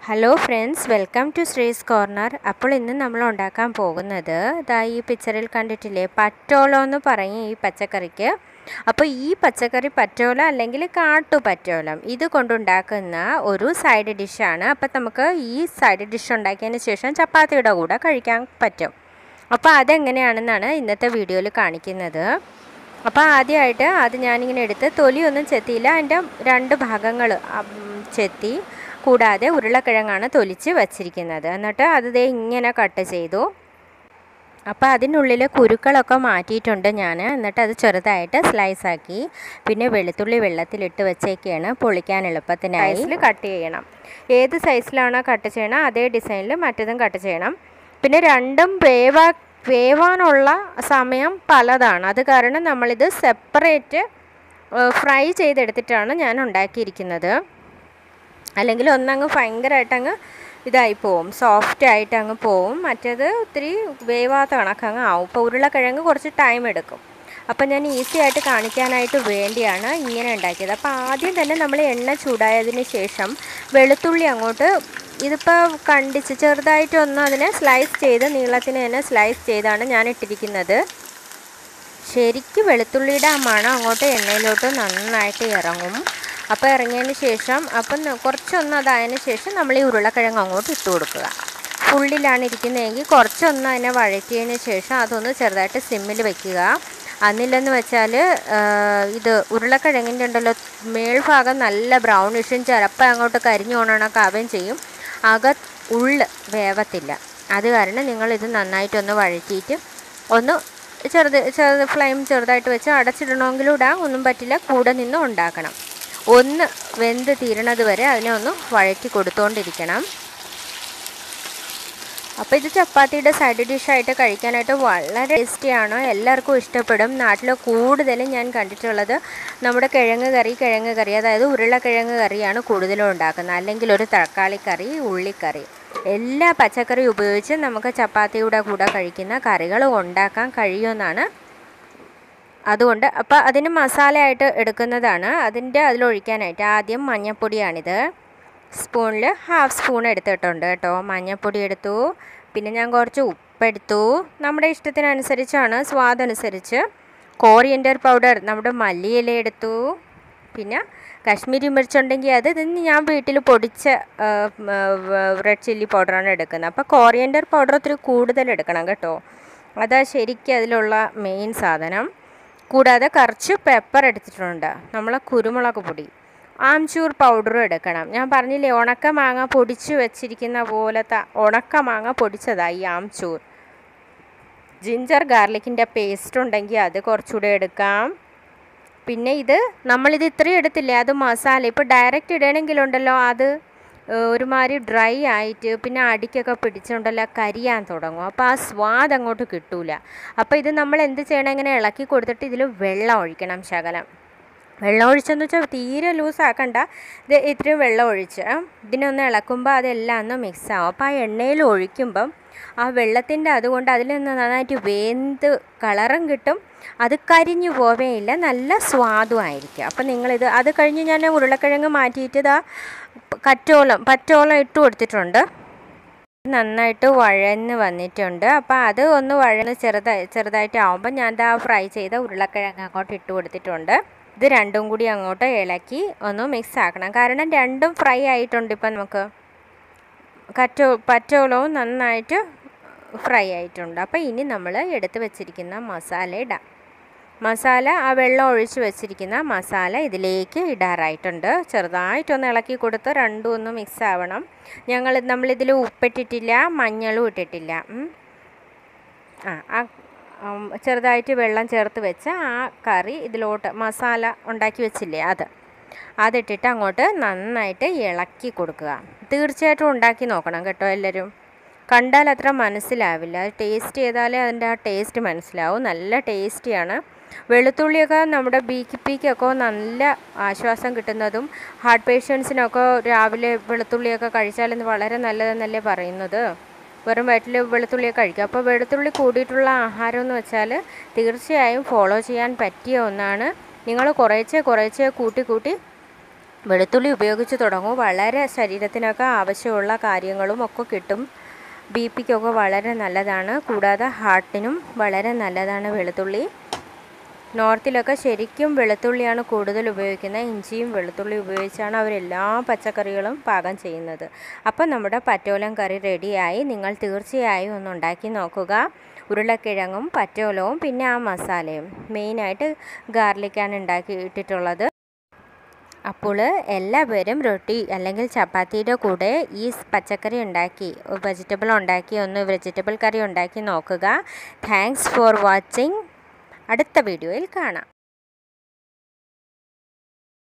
Hello friends, welcome to Sree's corner. അപ്പോൾ ഇന്ന് നമ്മൾ ഉണ്ടാക്കാൻ പോകുന്നത് ഈ പിക്ചറിൽ കണ്ടിട്ടില്ലേ, പറ്റോലോ എന്ന് പറയും ഈ പച്ചക്കറിക്ക്. അപ്പോൾ ഈ പച്ചക്കറി പറ്റോല അല്ലെങ്കിൽ കാട്ടുപറ്റോലം ഇത് കൊണ്ടുണ്ടാക്കുന്ന ഒരു സൈഡ് ഡിഷാണ്. അപ്പോൾ നമുക്ക് ഈ സൈഡ് ഡിഷ് ഉണ്ടാക്കിയതിന് ശേഷം ചപ്പാത്തിയുടെ കൂടെ കഴിക്കാൻ പറ്റും. അപ്പോൾ അതെങ്ങനെയാണെന്നാണ് ഇന്നത്തെ വീഡിയോയിൽ കാണിക്കുന്നത്. അപ്പോൾ ആദ്യമായിട്ട് അത് ഞാനിങ്ങനെ എടുത്ത് തൊലിയൊന്നും ചെത്തിയില്ല, അതിൻ്റെ രണ്ട് ഭാഗങ്ങൾ ചെത്തി. കൂടാതെ ഉരുളക്കിഴങ്ങാണ് തൊലിച്ച് വച്ചിരിക്കുന്നത്. എന്നിട്ട് അത് ഇങ്ങനെ കട്ട് ചെയ്തു. അപ്പോൾ അതിനുള്ളിൽ കുരുക്കളൊക്കെ മാറ്റിയിട്ടുണ്ട് ഞാൻ. എന്നിട്ട് അത് ചെറുതായിട്ട് സ്ലൈസാക്കി. പിന്നെ വെളുത്തുള്ളി വെള്ളത്തിലിട്ട് വെച്ചേക്കാണ് പൊളിക്കാൻ എളുപ്പത്തിനായി. സൈസിൽ കട്ട് ചെയ്യണം. ഏത് സൈസിലാണോ കട്ട് ചെയ്യണം അതേ ഡിസൈനിൽ മറ്റതും കട്ട് ചെയ്യണം. പിന്നെ രണ്ടും വേവാനുള്ള സമയം പലതാണ്. അത് കാരണം നമ്മളിത് സെപ്പറേറ്റ് ഫ്രൈ ചെയ്തെടുത്തിട്ടാണ് ഞാൻ ഉണ്ടാക്കിയിരിക്കുന്നത്. അല്ലെങ്കിൽ ഒന്നങ്ങ് ഭയങ്കരമായിട്ടങ്ങ് ഇതായി പോവും, സോഫ്റ്റ് ആയിട്ട് അങ്ങ് പോവും. മറ്റേത് ഒത്തിരി വേവാത്ത കണക്കങ്ങ് ആവും. ഇപ്പോൾ ഉരുളക്കിഴങ്ങ് കുറച്ച് ടൈം എടുക്കും. അപ്പോൾ ഞാൻ ഈസി ആയിട്ട് കാണിക്കാനായിട്ട് വേണ്ടിയാണ് ഇങ്ങനെ ഉണ്ടാക്കിയത്. അപ്പോൾ ആദ്യം തന്നെ നമ്മൾ എണ്ണ ചൂടായതിന് ശേഷം വെളുത്തുള്ളി അങ്ങോട്ട് ഇതിപ്പോൾ കണ്ടിച്ച് ചെറുതായിട്ടൊന്ന് അതിനെ സ്ലൈസ് ചെയ്ത് നീളത്തിന് തന്നെ സ്ലൈസ് ചെയ്താണ് ഞാൻ ഇട്ടിരിക്കുന്നത്. ശരിക്കും വെളുത്തുള്ളിയുടെ ആ മണം അങ്ങോട്ട് എണ്ണയിലോട്ട് നന്നായിട്ട് ഇറങ്ങും. അപ്പോൾ ഇറങ്ങിയതിന് ശേഷം കുറച്ചൊന്ന് അതായതിന് ശേഷം നമ്മൾ ഈ ഉരുളക്കിഴങ്ങ് അങ്ങോട്ട് ഇട്ട് കൊടുക്കുക. ഫുള്ളിലാണ് ഇരിക്കുന്നതെങ്കിൽ കുറച്ചൊന്ന് അതിനെ വഴറ്റിയതിന് ശേഷം അതൊന്ന് ചെറുതായിട്ട് സിമ്മിൽ വയ്ക്കുക. അന്നില്ലെന്ന് വെച്ചാൽ ഇത് ഉരുളക്കിഴങ്ങിൻ്റെ ഉണ്ടല്ലോ മേൽഭാഗം നല്ല ബ്രൗണിഷും ചിലപ്പോൾ അങ്ങോട്ട് കരിഞ്ഞു കൊണക്കാവുകയും ചെയ്യും. ഉള്ള് വേവത്തില്ല. അത് കാരണം നിങ്ങളിത് നന്നായിട്ടൊന്ന് വഴറ്റിയിട്ട് ഒന്ന് ചെറുത് ഫ്ലെയിം ചെറുതായിട്ട് വെച്ച് അടച്ചിടണമെങ്കിലും ഇടാം, ഒന്നും പറ്റില്ല, കൂടെ നിന്ന് ഉണ്ടാക്കണം. ഒന്ന് വെന്ത് തീരണത് വരെ അതിനെ ഒന്ന് വഴറ്റി കൊടുത്തുകൊണ്ടിരിക്കണം. അപ്പോൾ ഇത് ചപ്പാത്തിയുടെ സൈഡ് ഡിഷായിട്ട് കഴിക്കാനായിട്ട് വളരെ ടേസ്റ്റിയാണ്, എല്ലാവർക്കും ഇഷ്ടപ്പെടും. നാട്ടിൽ കൂടുതലും ഞാൻ കണ്ടിട്ടുള്ളത് നമ്മുടെ കിഴങ്ങ് കറി, അതായത് ഉരുളക്കിഴങ്ങ് കറിയാണ് കൂടുതലും ഉണ്ടാക്കുന്നത്. അല്ലെങ്കിൽ ഒരു തക്കാളി കറി, ഉള്ളിക്കറി, എല്ലാ പച്ചക്കറി ഉപയോഗിച്ച് നമുക്ക് ചപ്പാത്തിയുടെ കൂടെ കഴിക്കുന്ന കറികൾ ഉണ്ടാക്കാൻ കഴിയുമെന്നാണ്. അതുകൊണ്ട് അപ്പോൾ അതിന് മസാലയായിട്ട് എടുക്കുന്നതാണ്. അതിലൊഴിക്കാനായിട്ട് ആദ്യം മഞ്ഞൾപ്പൊടിയാണിത്. സ്പൂണിൽ ഹാഫ് സ്പൂൺ എടുത്തിട്ടുണ്ട് കേട്ടോ. മഞ്ഞൾപ്പൊടി എടുത്തു. പിന്നെ ഞാൻ കുറച്ച് ഉപ്പെടുത്തു, നമ്മുടെ ഇഷ്ടത്തിനനുസരിച്ചാണ്, സ്വാദനുസരിച്ച്. കോറിയൻഡർ പൗഡർ, നമ്മുടെ മല്ലിയില എടുത്തു. പിന്നെ കാശ്മീരി മിർച്ചുണ്ടെങ്കിൽ ഇതിന് ഞാൻ വീട്ടിൽ പൊടിച്ച റെഡ് ചില്ലി പൗഡറാണ് എടുക്കുന്നത്. അപ്പോൾ കോറിയൻഡർ പൗഡർ ഒത്തിരി കൂടുതൽ എടുക്കണം കേട്ടോ, അതാ ശരിക്കും അതിലുള്ള മെയിൻ സാധനം. കൂടാതെ കുറച്ച് പെപ്പർ എടുത്തിട്ടുണ്ട്, നമ്മളെ കുരുമുളക് പൊടി. ആംചൂർ പൗഡറും എടുക്കണം. ഞാൻ പറഞ്ഞില്ലേ, ഉണക്ക മാങ്ങ പൊടിച്ച് വെച്ചിരിക്കുന്ന പോലത്തെ ഉണക്ക മാങ്ങ പൊടിച്ചതാണ് ഈ ആംചൂർ. ജിഞ്ചർ ഗാർലിക്കിൻ്റെ പേസ്റ്റ് ഉണ്ടെങ്കിൽ അത് കുറച്ചുകൂടെ എടുക്കാം. പിന്നെ നമ്മളിത് ഇത്രയും എടുത്തില്ലേ, അത് മസാല ഇപ്പോൾ ഡയറക്റ്റ് ഇടണമെങ്കിലുണ്ടല്ലോ അത് ഒരുമാതിരി ഡ്രൈ ആയിട്ട് പിന്നെ അടിക്കൊക്കെ പിടിച്ചുണ്ടല്ലോ കരിയാൻ തുടങ്ങും. അപ്പോൾ ആ സ്വാദ് അങ്ങോട്ട് കിട്ടൂല. അപ്പോൾ ഇത് നമ്മൾ എന്ത് ചെയ്യണം, ഇങ്ങനെ ഇളക്കി കൊടുത്തിട്ട് ഇതിൽ വെള്ളം ഒഴിക്കണം. ശകലം വെള്ളം ഒഴിച്ചെന്ന് വെച്ചാൽ തീരെ ലൂസാക്കണ്ട, ഇത്രയും വെള്ളം ഒഴിച്ച് ഇതിനൊന്ന് ഇളക്കുമ്പോൾ അതെല്ലാം ഒന്ന് മിക്സാവും. അപ്പോൾ ആ എണ്ണയിൽ ഒഴിക്കുമ്പം ആ വെള്ളത്തിൻ്റെ അതുകൊണ്ട് അതിൽ നിന്ന് നന്നായിട്ട് വെന്ത് കളറും കിട്ടും, അത് കരിഞ്ഞു പോവേയില്ല, നല്ല സ്വാദുമായിരിക്കും. അപ്പം നിങ്ങളിത് അത് കഴിഞ്ഞ് ഞാൻ ഉരുളക്കിഴങ്ങ് മാറ്റിയിട്ട് പറ്റോളം ഇട്ട് കൊടുത്തിട്ടുണ്ട്. നന്നായിട്ട് വഴന്ന് വന്നിട്ടുണ്ട്. അപ്പോൾ അത് ഒന്ന് വഴന്ന് ചെറുതായിട്ട് ആകുമ്പോൾ ഞാൻ ഫ്രൈ ചെയ്ത ഉരുളക്കിഴങ്ങ് അങ്ങോട്ട് ഇട്ട് കൊടുത്തിട്ടുണ്ട്. ഇത് രണ്ടും കൂടി അങ്ങോട്ട് ഇളക്കി ഒന്ന് മിക്സ് ആക്കണം. കാരണം രണ്ടും ഫ്രൈ ആയിട്ടുണ്ട്. ഇപ്പം നമുക്ക് പറ്റോളവും നന്നായിട്ട് ഫ്രൈ ആയിട്ടുണ്ട്. അപ്പോൾ ഇനി നമ്മൾ എടുത്ത് വെച്ചിരിക്കുന്ന മസാല ഇടാം. മസാല ആ വെള്ളം ഒഴിച്ച് വെച്ചിരിക്കുന്ന മസാല ഇതിലേക്ക് ഇടാറായിട്ടുണ്ട്. ചെറുതായിട്ടൊന്ന് ഇളക്കി കൊടുത്ത് രണ്ടും ഒന്ന് മിക്സ് ആവണം. നമ്മളിതിൽ ഉപ്പിട്ടിട്ടില്ല, മഞ്ഞളും ഇട്ടിട്ടില്ല. ചെറുതായിട്ട് വെള്ളം ചേർത്ത് വെച്ച ആ കറി ഇതിലോട്ട് മസാല ഉണ്ടാക്കി വെച്ചില്ലേ അതിട്ടിട്ട് അങ്ങോട്ട് നന്നായിട്ട് ഇളക്കി കൊടുക്കുക. തീർച്ചയായിട്ടും ഉണ്ടാക്കി നോക്കണം കേട്ടോ എല്ലാവരും. കണ്ടാൽ അത്ര മനസ്സിലാവില്ല, ടേസ്റ്റ് ചെയ്താലേ അതിൻ്റെ ആ ടേസ്റ്റ് മനസ്സിലാവും. നല്ല ടേസ്റ്റിയാണ്. വെളുത്തുള്ളിയൊക്കെ നമ്മുടെ ബിപിക്കൊക്കെ നല്ല ആശ്വാസം കിട്ടുന്നതും ഹാർട്ട് പേഷ്യൻസിനൊക്കെ രാവിലെ വെളുത്തുള്ളിയൊക്കെ കഴിച്ചാൽ വളരെ നല്ലതെന്നല്ലേ പറയുന്നത്. വെറും വയറ്റിൽ വെളുത്തുള്ളിയൊക്കെ കഴിക്കുക. അപ്പോൾ വെളുത്തുള്ളി കൂടിയിട്ടുള്ള ആഹാരം എന്ന് വെച്ചാൽ തീർച്ചയായും ഫോളോ ചെയ്യാൻ പറ്റിയ ഒന്നാണ്. നിങ്ങൾ കുറേശ്ശെ കൂട്ടി വെളുത്തുള്ളി ഉപയോഗിച്ച് തുടങ്ങും. വളരെ ശരീരത്തിനൊക്കെ ആവശ്യമുള്ള കാര്യങ്ങളും ഒക്കെ കിട്ടും. ബി പിക്കൊക്കെ വളരെ നല്ലതാണ്. കൂടാതെ ഹാർട്ടിനും വളരെ നല്ലതാണ് വെളുത്തുള്ളി. നോർത്തിലൊക്കെ ശരിക്കും വെളുത്തുള്ളിയാണ് കൂടുതൽ ഉപയോഗിക്കുന്നത്. ഇഞ്ചിയും വെളുത്തുള്ളി ഉപയോഗിച്ചാണ് അവരെല്ലാ പച്ചക്കറികളും പാകം ചെയ്യുന്നത്. അപ്പോൾ നമ്മുടെ പറ്റോലം കറി റെഡിയായി. നിങ്ങൾ തീർച്ചയായും ഒന്ന് ഉണ്ടാക്കി നോക്കുക. ഉരുളക്കിഴങ്ങും പറ്റോലവും പിന്നെ ആ മസാലയും, മെയിനായിട്ട് ഗാർലിക്കാണ് ഉണ്ടാക്കിയിട്ടുള്ളത്. അപ്പോൾ എല്ലാവരും റൊട്ടി അല്ലെങ്കിൽ ചപ്പാത്തിയുടെ കൂടെ ഈ പച്ചക്കറി ഉണ്ടാക്കി, വെജിറ്റബിൾ കറി ഉണ്ടാക്കി നോക്കുക. Thanks for watching. അടുത്ത വീഡിയോയിൽ കാണാം.